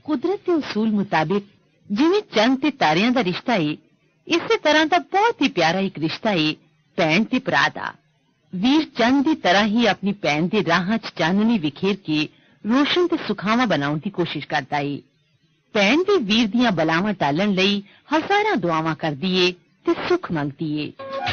कुदरत के उसूल मुताबिक जिवें चंद ते तारियां दा रिश्ता है, इसे तरह दा बहुत ही प्यारा एक रिश्ता है भैन ते भरा दा। वीर चंद की तरह ही अपनी भैन दे राहां च चाननी विखेर के रोशन ते सुखावा बनाउण दी कोशिश करदा है। भैन भी वीर दियां बलावां टालण लई हजारां दुआवां करदी है ते सुख मंगदी है।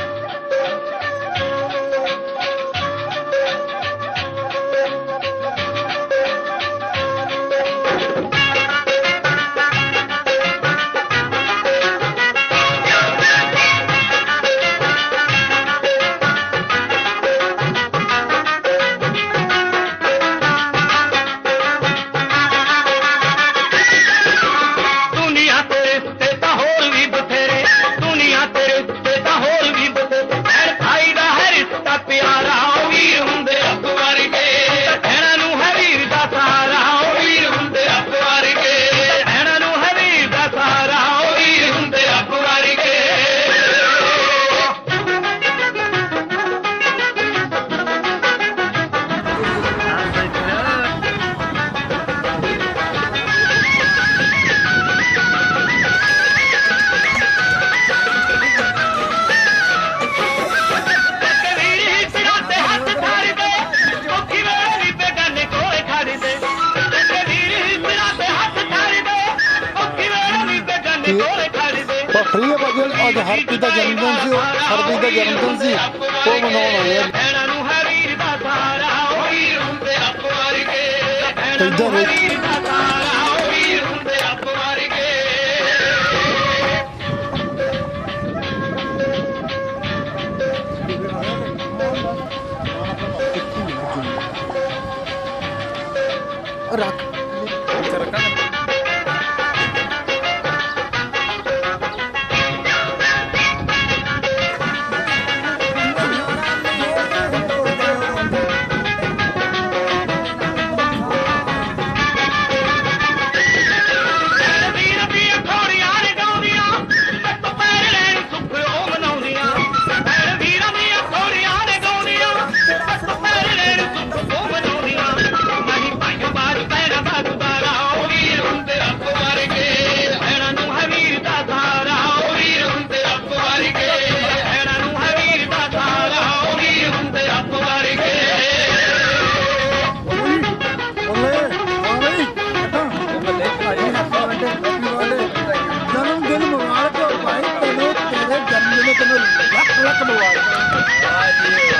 प्रिय भजन आज हरप्रीत का जन्मदिन से हरप्रीत का जन्मदिन से वो मनाने वाले हैं। रख जन्मदिन मुबारक भाई, तेरे जन्मदिन में लख लख मुबारक।